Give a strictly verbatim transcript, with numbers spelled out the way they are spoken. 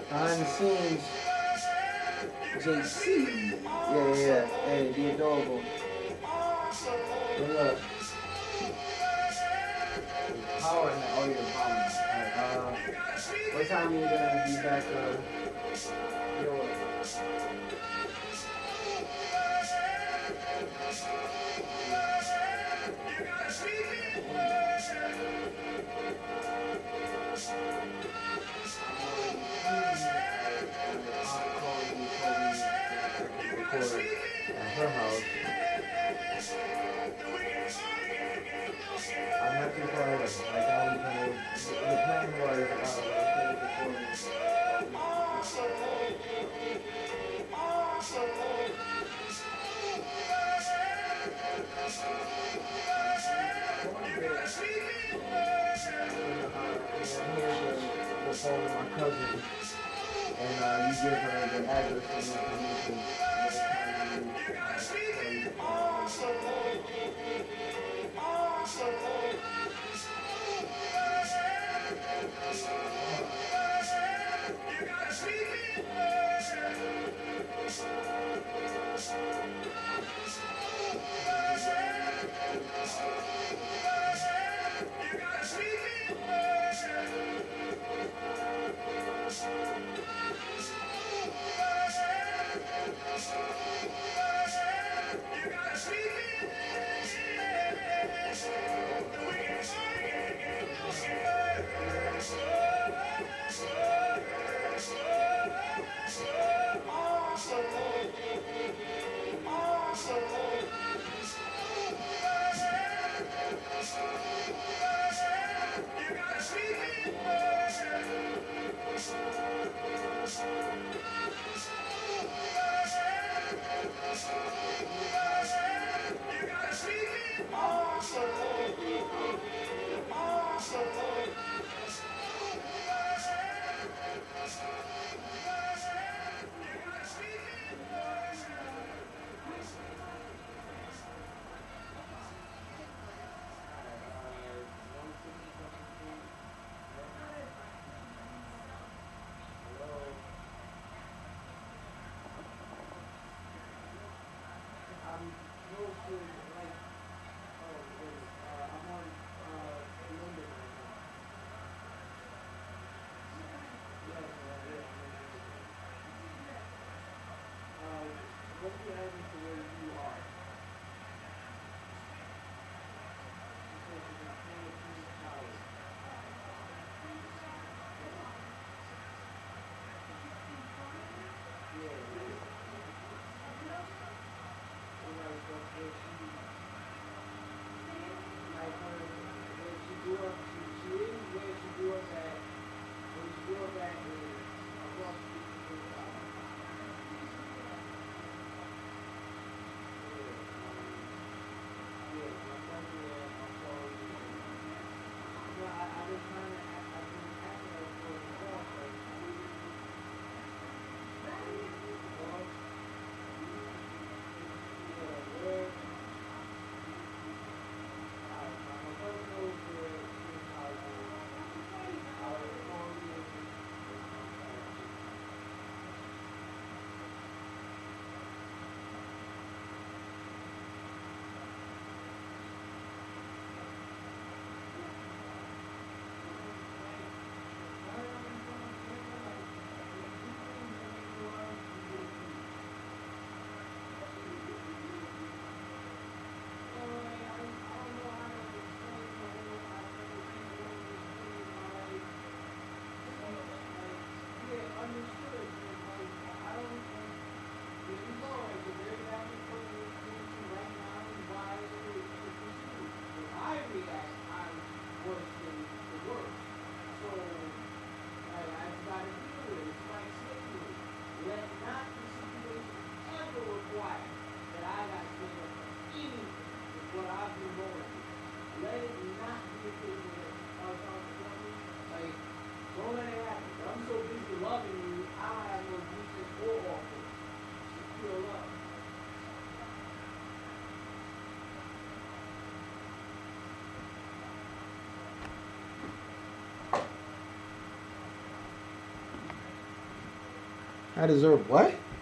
Behind the scenes, J C. Yeah, yeah, yeah. Hey, be adorable. Good luck. Power in the audio bomb. Alright, uh, what time are you gonna be back, uh, your work? Record at her house. I'm not too far away. Like I was gonna, the plan was uh, the phone of my cousin, and uh, you give her the address and information. I deserve what?